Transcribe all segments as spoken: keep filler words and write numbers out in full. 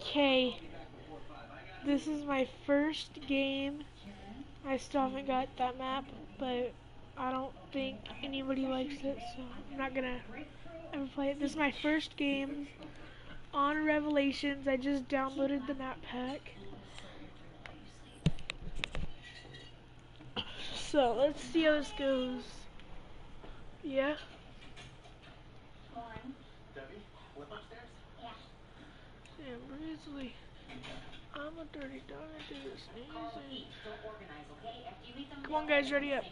Okay, this is my first game. I still haven't got that map, but I don't think anybody likes it, so I'm not gonna ever play it. This is my first game on Revelations. I just downloaded the map pack. So let's see how this goes. Yeah. Damn, Grizzly. I'm a dirty dog. I do this easy. Come on, guys, ready up.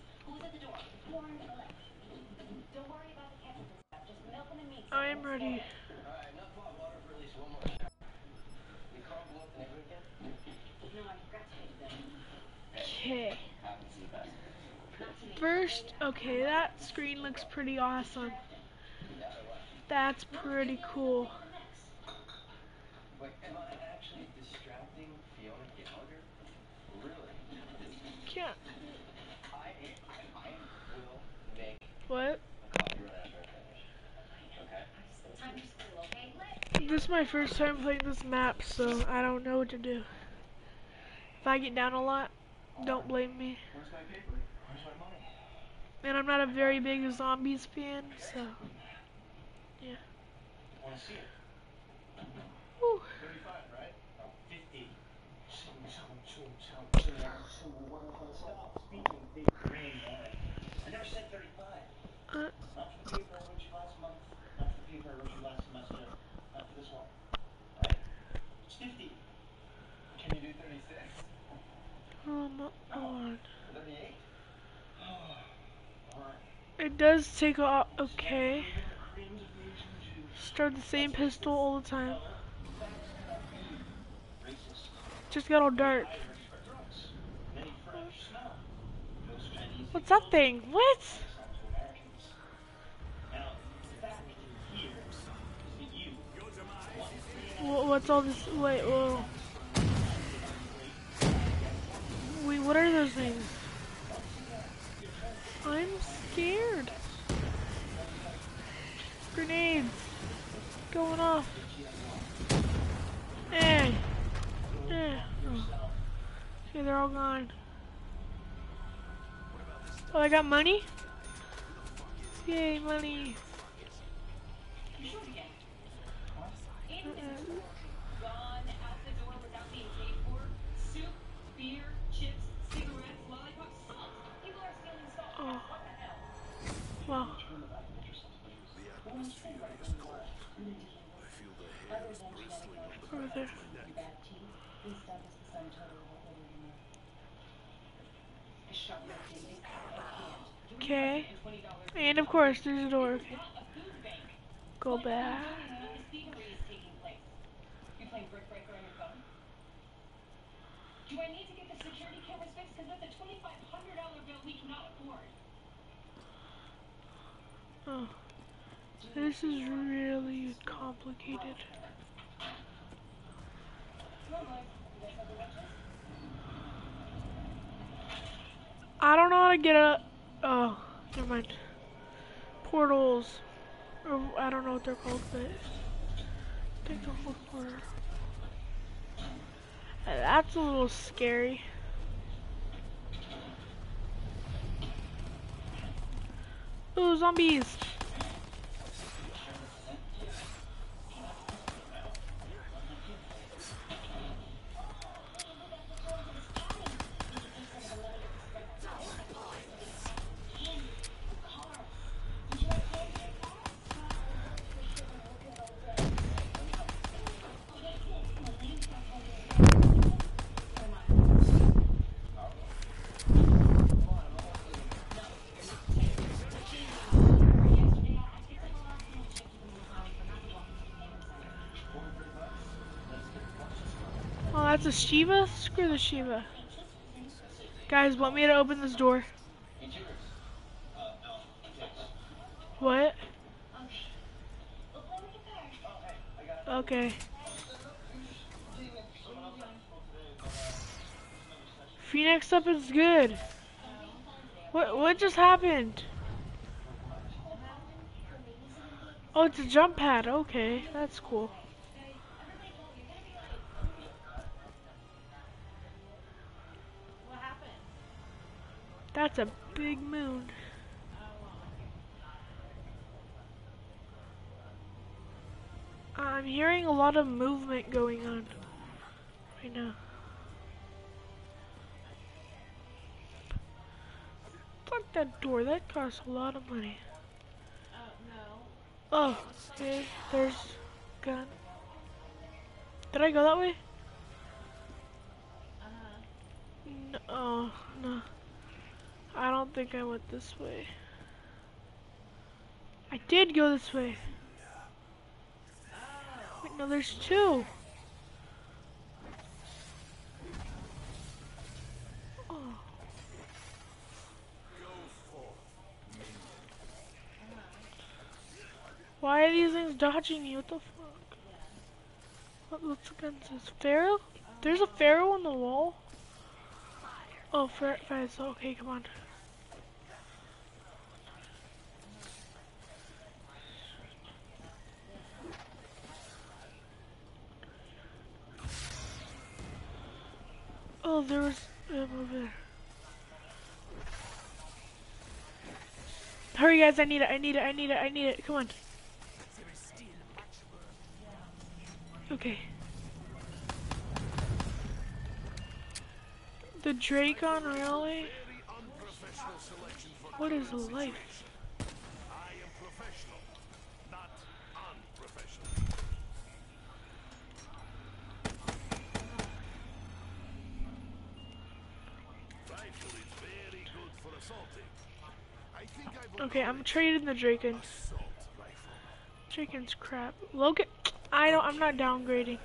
I am ready. Okay. First, okay, that screen looks pretty awesome. That's pretty cool. Can't. What? This is my first time playing this map, so I don't know what to do. If I get down a lot, don't blame me. And I'm not a very big zombies fan, so yeah. Whew. Uh, oh my god. It does take a okay. Start the same pistol all the time. Just got all dark. What's that thing? What? What's all this? Wait, whoa. Wait, what are those things? I'm scared. Grenades going off. Eh. Eh. Oh. Okay, they're all gone. Oh, I got money? Yay, money. Oh. Wow. Over there. Okay. And of course, there's a door. Okay. Go back. Do I need to get the security cameras fixed? Because that's a twenty-five hundred dollar bill we cannot afford. Oh. This is really complicated. I don't know how to get a... Oh, never mind. Portals. Or, I don't know what they're called, but... Take the whole portal. That's a little scary. Ooh, zombies! Oh, that's a Shiva? Screw the Shiva. Guys, want me to open this door? What? Okay. Phoenix up is good. What what just happened? Oh, it's a jump pad. Okay, that's cool. That's a big moon. I'm hearing a lot of movement going on right now. Fuck that door, that costs a lot of money. Oh, okay, there's a gun. Did I go that way? No, oh, no. I don't think I went this way. I did go this way. Wait, no, there's two. Oh. Why are these things dodging me? What the fuck? What, what's the gun says? Pharaoh? There's a Pharaoh on the wall? Oh, Pharaoh. Okay, come on. Oh, there was um, over there. Hurry, guys! I need it! I need it! I need it! I need it! Come on! Okay. The Dracon, really? What is life? Okay, I'm trading the Dracon. Dracon's crap. Logan, I don't. I'm not downgrading.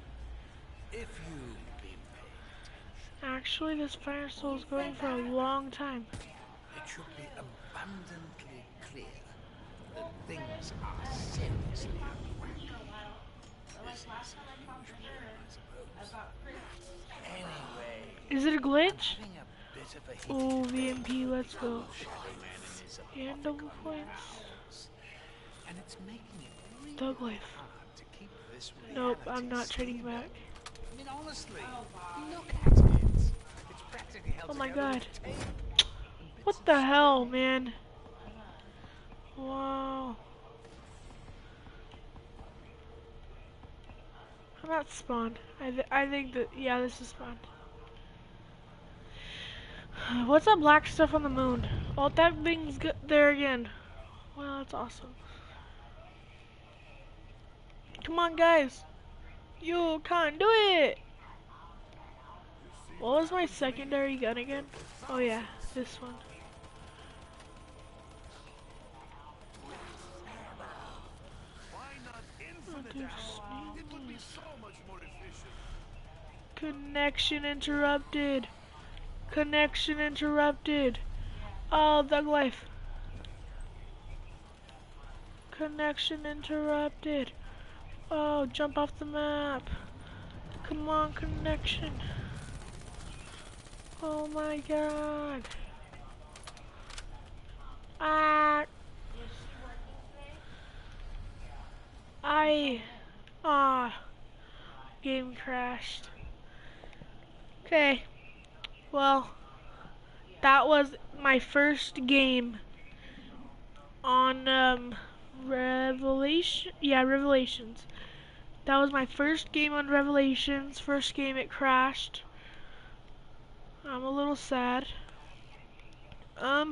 Actually, this fire soul is going for a long time. It should be abundantly clear that things are seriously This is unusual, I suppose. Anyway, Is it a glitch? a bit of a Oh, V M P, let's go. And double points. And it's making it really Dog life. hard to keep this Nope, I'm not trading back. I mean, honestly, look at it. It's practically held Oh my together god. with tape. What the hell, man? Wow. I'm not spawned. I, th I think that, yeah, this is spawned. What's that black stuff on the moon? Oh, that thing's good there again. Wow, that's awesome. Come on, guys. You can do it! What was my secondary gun again? Oh yeah, this one. Connection interrupted. Connection interrupted. Oh, Thug Life. Connection interrupted. Oh, jump off the map. Come on, connection. Oh my god. Ah. I. Ah. Game crashed. Okay. Well, that was my first game on um Revelation. Yeah, Revelations. That was my first game on Revelations. First game it crashed. I'm a little sad. Um,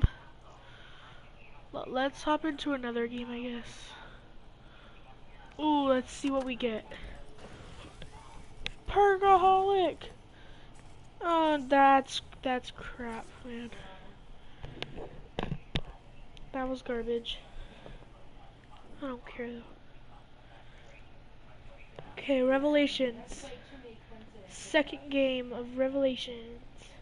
let's hop into another game, I guess. Ooh, let's see what we get. Pergaholic. Oh, that's that's crap, man. That was garbage. I don't care though. Okay, Revelations. Second game of Revelations.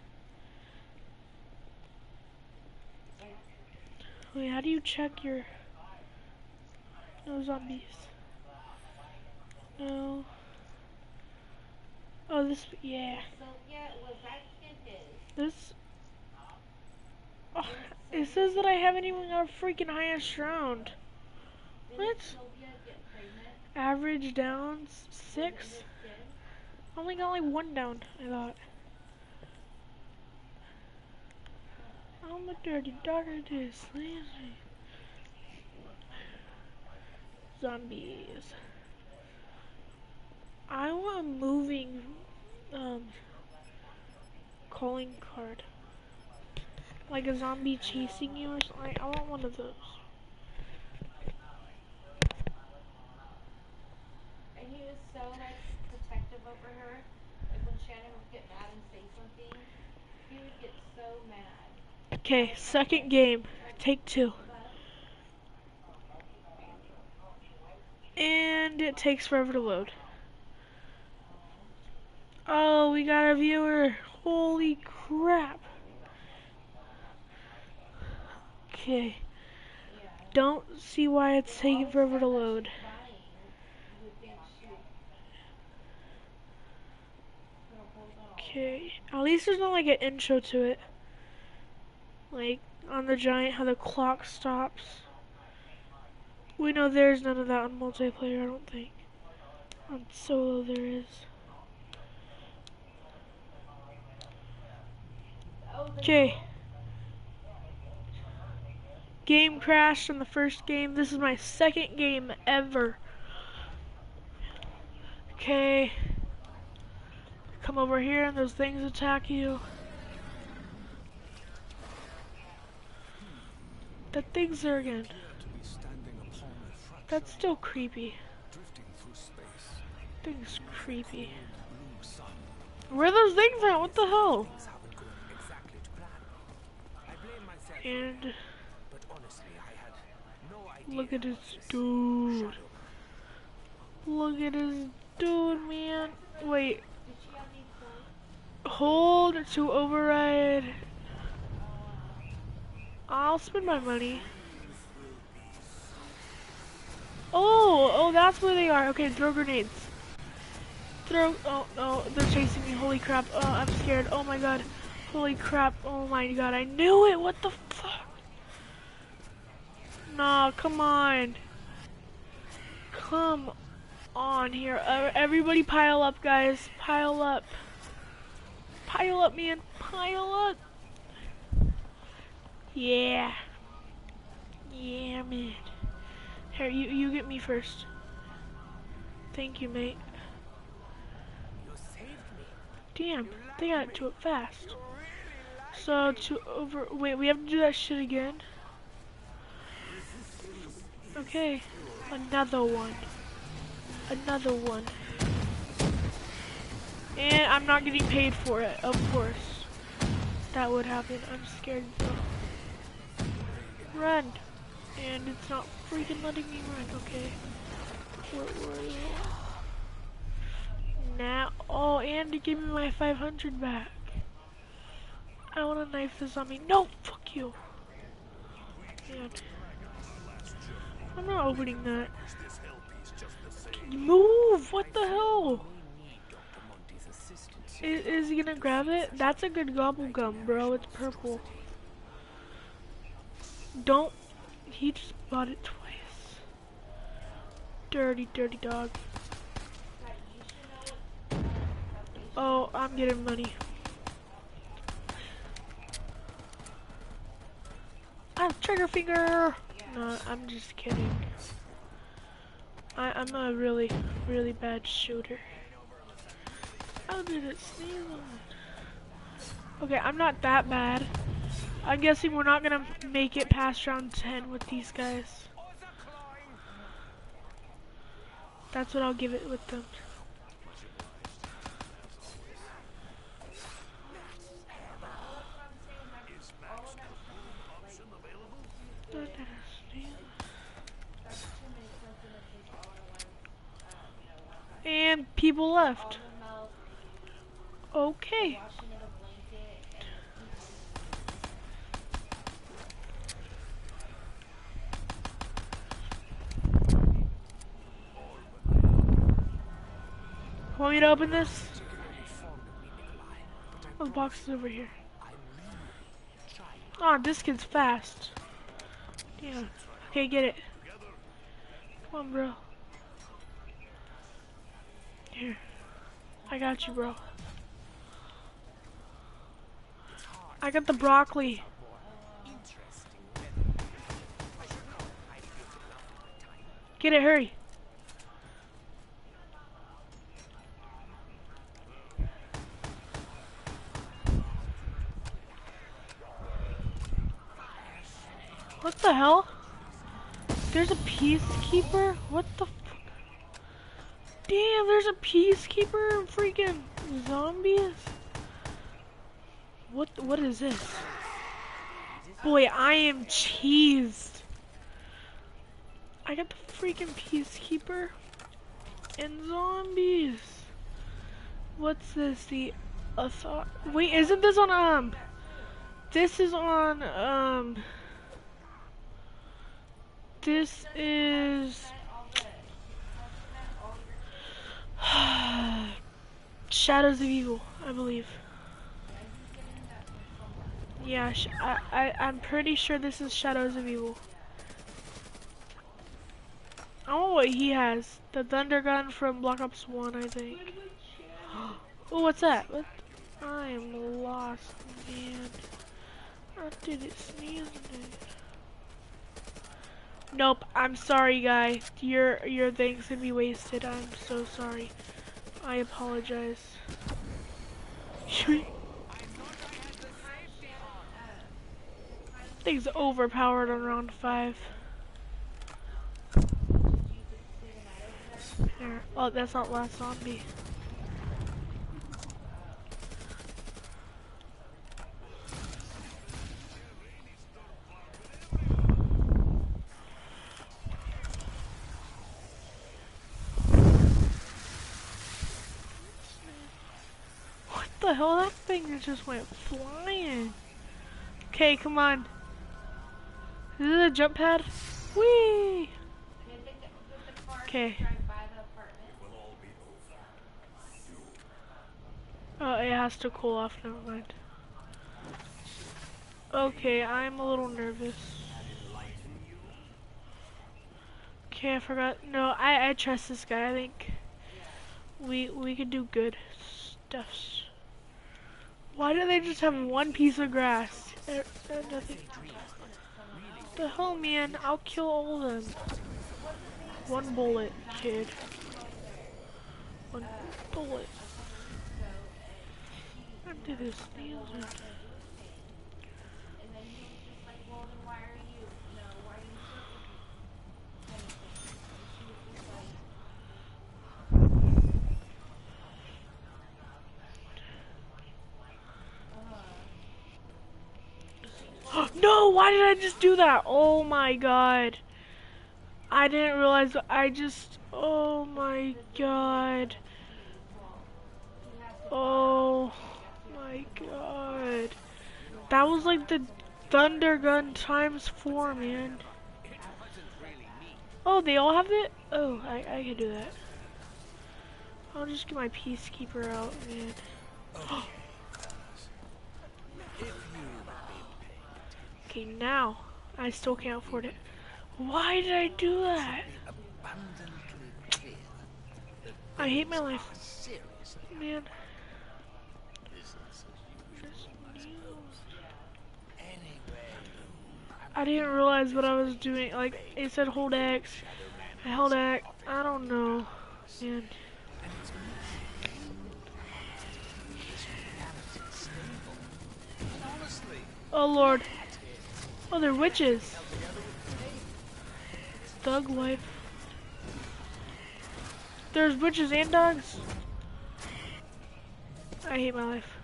Wait, how do you check your... No zombies. No. Oh, this... Yeah. This... Oh, it says that I haven't even got a freaking highest round. What? Average downs? Six? I only got like one down, I thought. I'm a dirty daughter to slavery. Zombies. I want a moving um calling card. Like a zombie chasing you or something. I want one of those. And he was so like protective over her. Like when Shannon would get mad and say something, he would get so mad. Okay, second game. Take two. And it takes forever to load. Oh, we got a viewer. Holy crap. Okay. Don't see why it's taking forever to load. Okay. At least there's not like an intro to it. Like on the Giant, how the clock stops. We know there's none of that on multiplayer, I don't think. On solo there is. Okay. Game crashed on the first game. This is my second game ever. Okay. Come over here and those things attack you. That thing's there again. That's still creepy. Thing's creepy. Where are those things at? What the hell? And look at this dude. Look at this dude, man. Wait. Hold to override. I'll spend my money. Oh, oh, that's where they are. Okay, throw grenades. Throw. Oh no, they're chasing me. Holy crap. Oh, I'm scared. Oh my god. Holy crap. Oh my god. I knew it. What the fuck? Nah, come on. Come on here. Uh, everybody pile up, guys. Pile up. Pile up, man. Pile up. Yeah. Yeah, man. Here, you, you get me first. Thank you, mate. Damn, they got to it fast. So, to over... Wait, we have to do that shit again? Okay. Another one. Another one. And I'm not getting paid for it, of course. That would happen. I'm scared though. Run. And it's not freaking letting me run, okay. Where were you? Now, oh, and to give me my five hundred back. I want to knife the zombie. No, fuck you. Man. I'm not opening that. Move! What the hell? Is, is he gonna grab it? That's a good gobble gum, bro. It's purple. Don't. He just bought it twice. Dirty, dirty dog. Oh, I'm getting money. Ah, trigger finger! No, I'm just kidding. I, I'm a really, really bad shooter. How did it sneeze on? Okay, I'm not that bad. I'm guessing we're not gonna make it past round ten with these guys. That's what I'll give it with them. And people left. Okay. Want me to open this? Oh, the box is over here. Oh, this kid's fast. Yeah. Okay, get it. Come on, bro. Here. I got you, bro. I got the broccoli. Get it, hurry. What the hell? There's a peacekeeper? What the fuck? Damn, there's a peacekeeper and freaking zombies? What, what is this? Boy, I am cheesed. I got the freaking peacekeeper and zombies. What's this? The author- Wait, isn't this on, um... This is on, um... This is... Shadows of Evil, I believe. Yeah, sh I, I, I'm pretty sure this is Shadows of Evil. I don't know what he has. The Thunder Gun from Black Ops one, I think. Oh, what's that? What? I am lost, man. I did it sneeze. Nope, I'm sorry, guy. Your your thing's gonna be wasted. I'm so sorry. I apologize. Thing's overpowered on round five. There. Oh, that's not last zombie. What the hell? That thing just went flying. Okay, come on. Is this a jump pad? Whee! Okay. Oh, it has to cool off. Never mind. Okay, I'm a little nervous. Okay, I forgot. No, I I trust this guy. I think we we could do good stuffs. Why do they just have one piece of grass? Er, er, nothing. What the hell, man? I'll kill all of them. One bullet, kid. One bullet. I did this sneezing. No, why did I just do that? Oh my god. I didn't realize I just, oh my god. Oh my god. That was like the Thunder Gun times four, man. Oh, they all have it? Oh, I, I can do that. I'll just get my Peacekeeper out, man. Okay, now I still can't afford it. Why did I do that? I hate my life, man. I didn't realize what I was doing. Like, it said hold X. I held X. I don't know, man. Oh lord. Oh, they're witches. Thug life. There's witches and dogs. I hate my life.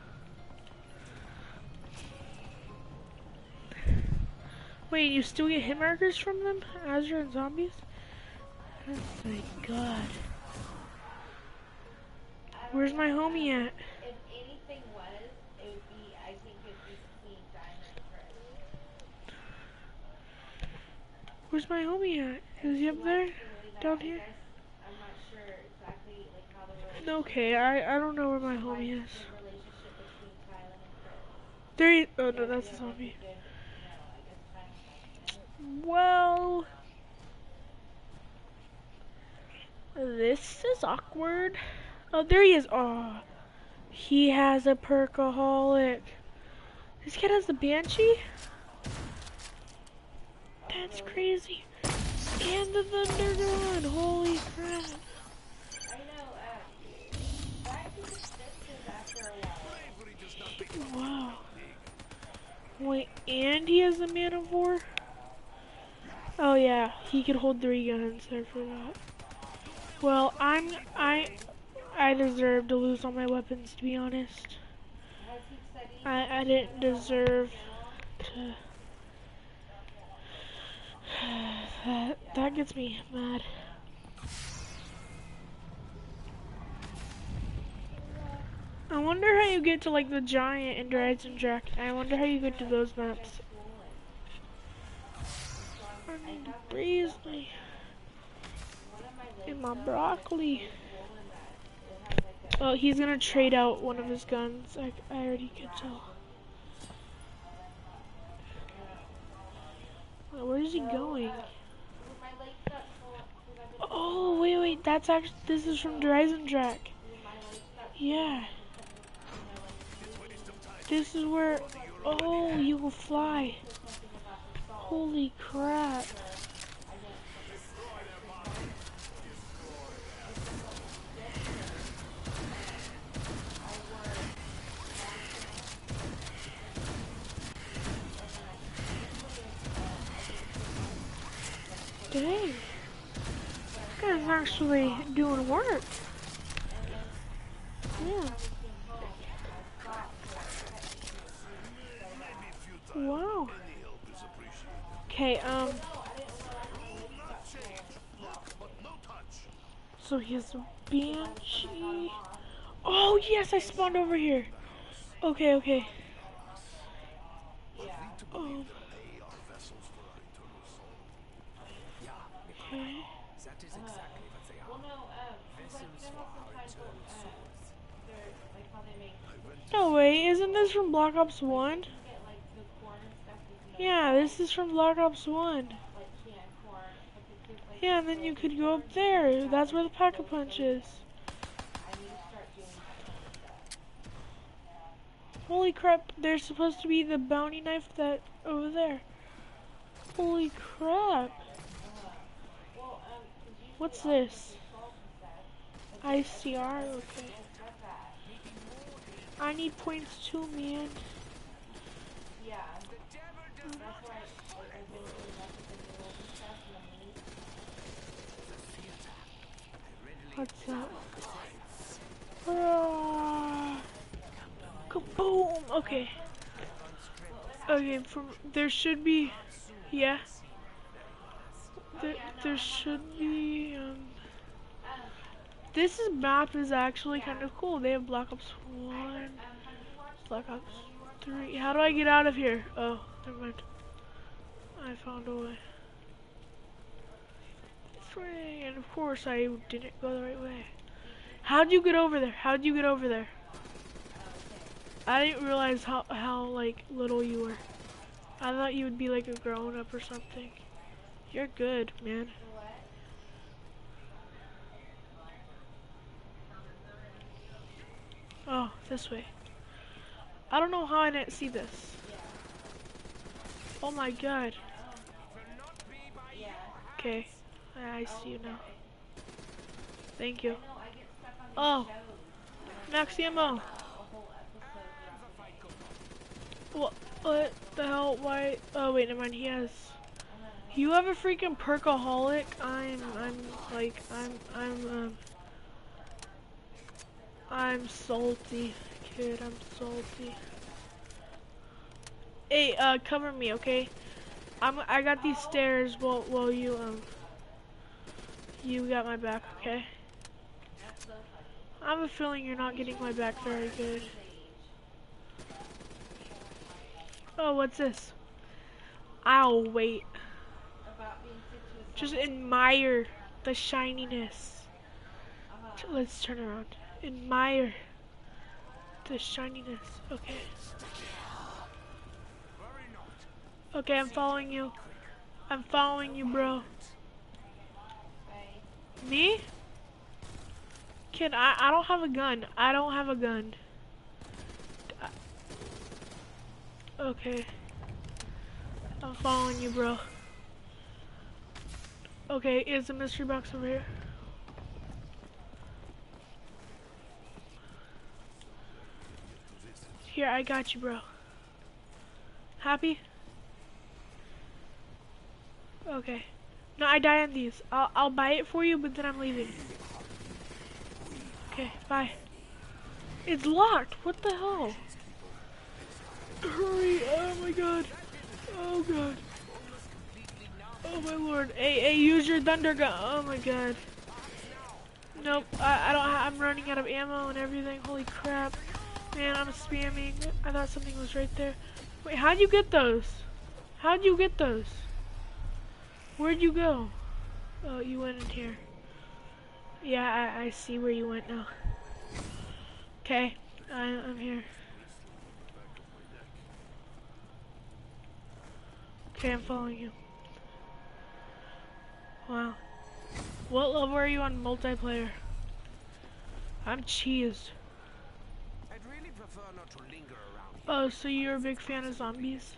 Wait, you still get hit markers from them as you're in zombies? Oh my god. Where's my homie at? If anything was, it would be, I think it'd be King Diamond Chris. Where's my homie at? Is he up there? Down here? I'm not sure exactly like how the relationship Okay, I, I don't know where my homie is. the relationship between Tyler and Chris. There he, oh no, that's a zombie. Good, you know, I guess time. Well, this is awkward. Oh, there he is. Oh, he has a perkaholic. This kid has the banshee? That's crazy. And the thunder gun. Holy crap. I know, uh, that gets expensive after a while. Wow. Wait, and he has a man of war? Oh yeah, he could hold three guns, I forgot. Well, I'm, I, I deserve to lose all my weapons, to be honest. Has he said anything I, I didn't deserve general? to, that, that gets me mad. I wonder how you get to like the giant and Dryades and Jack. I wonder how you get to those maps. I need to freeze me. In my broccoli. Oh, he's gonna trade out one of his guns. I, I already could tell. Wait, where is he going? Oh, wait, wait. That's actually, this is from Dryades and Jack. Yeah. This is where, oh, you will fly. Holy crap. Dang. This guy's actually doing work. Yeah. Wow. Okay, um. So he has a Banshee. Oh, yes, I spawned over here. Okay, okay. Um. Okay. That is exactly what they are. Well, no, um, Vessels for our eternal souls. They're, like, how they make, No, wait, isn't this from Black Ops one? you get, like, the corn and stuff with no, Yeah, this is from Black Ops one. like, canned corn, but the kids, like, Yeah, and then you could go up there. That's where the Pack-a-Punch is. I need to start doing that kind of stuff. Holy crap, there's supposed to be the bounty knife that over there. Holy crap. Well, um, 'cause usually What's I'll this? do salt and stuff. I C R, okay. I've got that. I need points too, man. Yeah. That's why I, like, I've been doing that with the noodles and stuff and the meat. What's that? Ah, kaboom! Okay. Okay, from there should be, yeah. There, there should be. Um, this is, map is actually kind of cool. They have Black Ops one, Black Ops three. How do I get out of here? Oh, never mind. I found a way. This way, and of course I didn't go the right way. How'd you get over there? How'd you get over there? I didn't realize how, how like, little you were. I thought you would be like a grown-up or something. You're good, man. Oh, this way. I don't know how I didn't see this. Oh my god. Okay, I see you now. Thank you. Oh, max ammo. What, what the hell? Why? Oh wait, never mind. He has. You have a freaking perkaholic. I'm. I'm like. I'm. I'm. Um. I'm salty, kid. I'm salty. Hey, uh, cover me, okay? I'm. I got these stairs. While while you um. You got my back, okay? I have a feeling you're not getting my back very good. Oh, what's this? I'll wait. Just admire the shininess. Let's turn around. Admire the shininess. Okay. Okay, I'm following you. I'm following you, bro. Me? Kid, I, I don't have a gun. I don't have a gun. I, okay. I'm following you, bro. Okay, is a mystery box over here? Here, I got you, bro. Happy? Okay. No, I die on these. I'll, I'll buy it for you, but then I'm leaving. Okay, bye. It's locked. What the hell? Hurry. Oh my god. Oh god. Oh my lord. Hey, hey, use your thunder gun. Oh my god. Nope. I, I don't ha I'm running out of ammo and everything. Holy crap. Man, I'm spamming. I thought something was right there. Wait, how'd you get those? How'd you get those? Where'd you go? Oh, you went in here. Yeah, I, I see where you went now. Okay, I'm here. Okay, I'm following you. Wow. What level are you on multiplayer? I'm cheesed. I'd really prefer not to linger around here. Oh, so you're a big fan of zombies?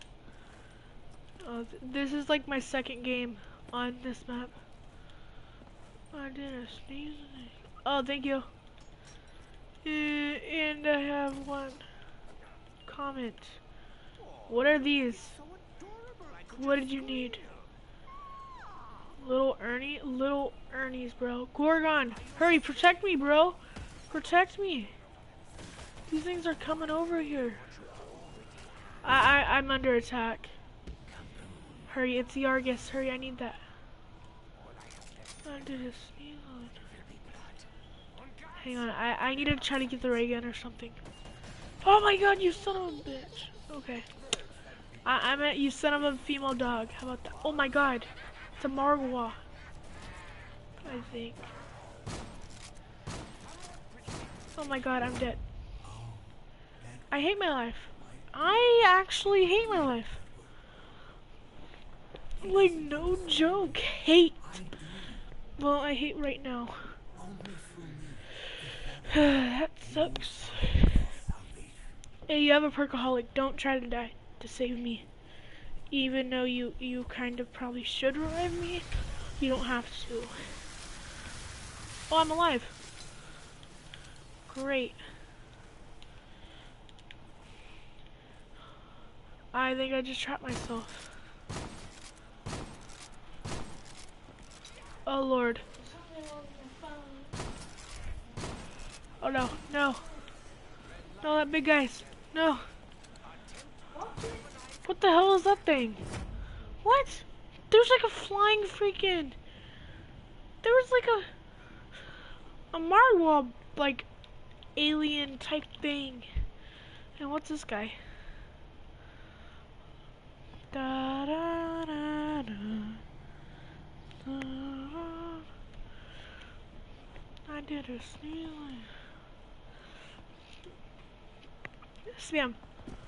Oh, th this is like my second game on this map. I did a sneeze. Oh, thank you. Uh, and I have one comment. What are these? What did you need? Little Ernie? Little Ernie's, bro. Gorgon! Hurry, protect me, bro! Protect me! These things are coming over here. I, I, I'm under attack. Hurry, it's the Argus. Hurry, I need that. I did a sneeze on. Hang on, I, I need to try to get the ray gun or something. Oh my god, you son of a bitch. Okay. I, I meant you son of a female dog. How about that? Oh my god. It's a Margwa. I think. Oh my god, I'm dead. I hate my life. I actually hate my life. Like, no joke. Hate. Well, I hate right now. That sucks. Hey, you have a perkaholic. Don't try to die to save me. Even though you, you kind of probably should revive me, you don't have to. Oh, I'm alive. Great. I think I just trapped myself. Oh lord. Oh no, no. No, that big guy's. No. What the hell is that thing? What? There's like a flying freaking... There was like a... A Margwa, like, alien type thing. And what's this guy? Da, da, da, da. Da, da. I did a sneeze. Spam.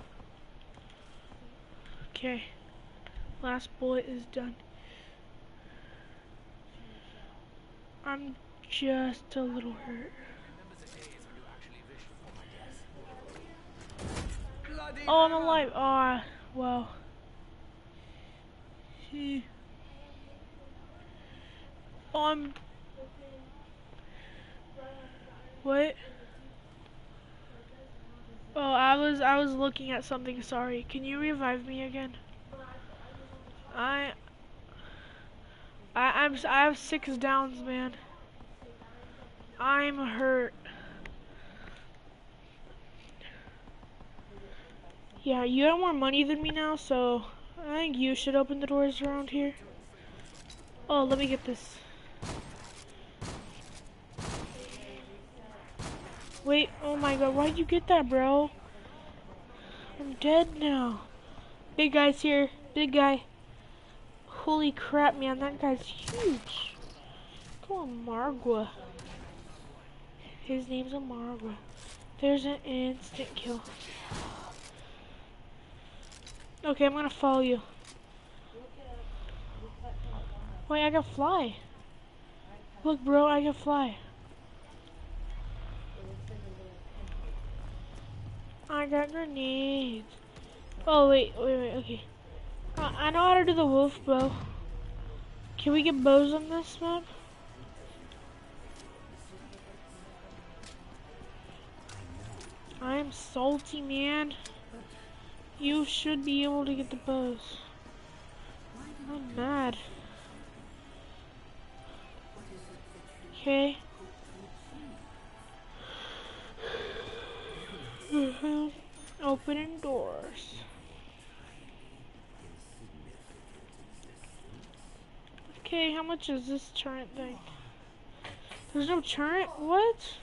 Okay. Last bullet is done. I'm just a little hurt. Oh, I'm alive. Oh, wow. Oh, I'm... What? Oh, I was I was looking at something. Sorry. Can you revive me again? I I I'm I have six downs, man. I'm hurt. Yeah, you have more money than me now, so I think you should open the doors around here. Oh, let me get this. Wait, oh my god, why'd you get that, bro? I'm dead now. Big guy's here. Big guy. Holy crap, man, that guy's huge. Come on, Margwa. His name's a Margwa. There's an instant kill. Okay, I'm gonna follow you. Wait, I can fly. Look, bro, I can fly. I got grenades. Oh, wait, wait, wait, okay. Uh, I know how to do the wolf bow. Can we get bows on this map? I'm salty, man. You should be able to get the bows. I'm mad. Okay. Mm-hmm. Opening doors. Okay, how much is this turret thing? There's no turret? What?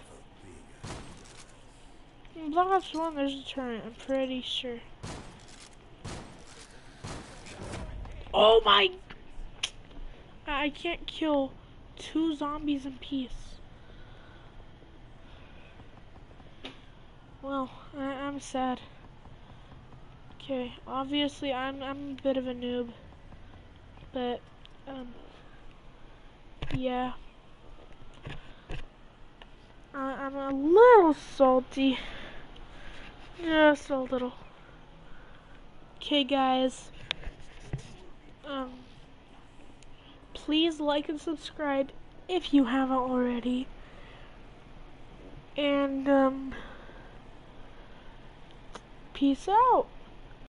In Black Ops one, there's a turret, I'm pretty sure. Oh my! I can't kill two zombies in peace. Well, I I'm sad. Okay, obviously I'm I'm a bit of a noob, but um, yeah, I, I'm a little salty, just a little. Okay, guys, um, please like and subscribe if you haven't already, and um, peace out.